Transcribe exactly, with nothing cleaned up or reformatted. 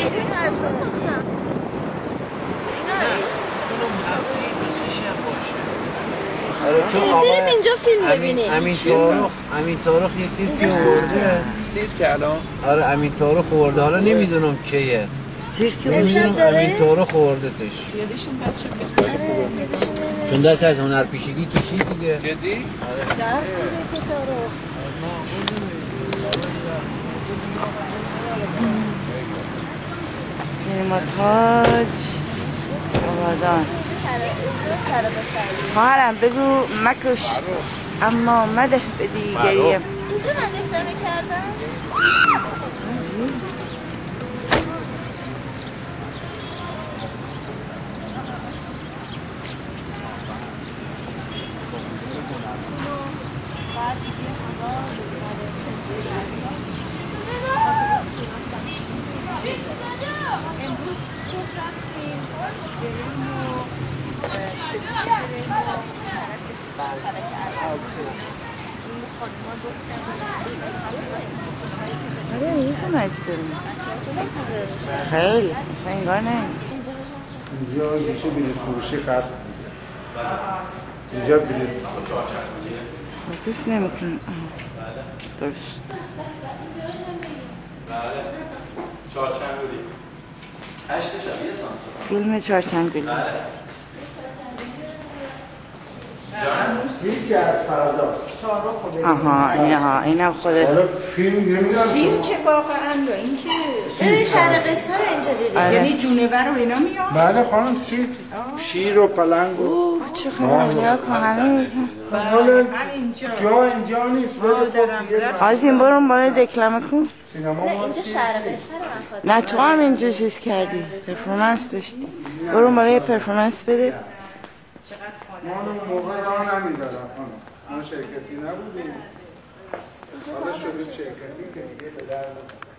این از ما ساختم. بریم اینجا فیلم ببینیم. امین تارخ امین تارخ یه سیرکی آورده. سیرک الان؟ آره امین تارخ آورده، حالا نمیدونم کیه. سیرکی میدونم امین تارخ آوردتش. یادشون بچه آره چون دست از هنر پیشگی کشید دیگه. جدی؟ آره. درس میده که تارخ. سینما تاج آبادان. خواهرم بگو مکش اما مده بدی گریه. اینجا من نفرمه کردم؟ امروز صبح رفتیم بریم و آره میتونم از بریم خیلی مثلا انگار نه اینجا میشه بلیط فروشی قبل اینجا بلیط دوست نمیکنم درست چهارچنگولی هشتش هم یه سانسور فیلم چهارچنگولی سیرک از فردا آها اینها اینم خودت فیلم نمیدونم سیرک واقعا یا این که ببین شهر قصه رو اینجا دیدیم. یعنی جونور و اینا میاد؟ بله خانم سیرک شیر و پلنگ و اوه چه خیلی نیا کن همه حالا جا اینجا نیست آزین برون بالا دکلمه کن سینما نه اینجا شهر قصه رو من خواهد. نه تو هم اینجا چیز کردی پرفورمنس داشتی برون بالا یه پرفورمنس بده ما اون موقع راه نمیدارم خانم ما شرکتی نبودیم حالا شدیم شرکتی که دیگه به درد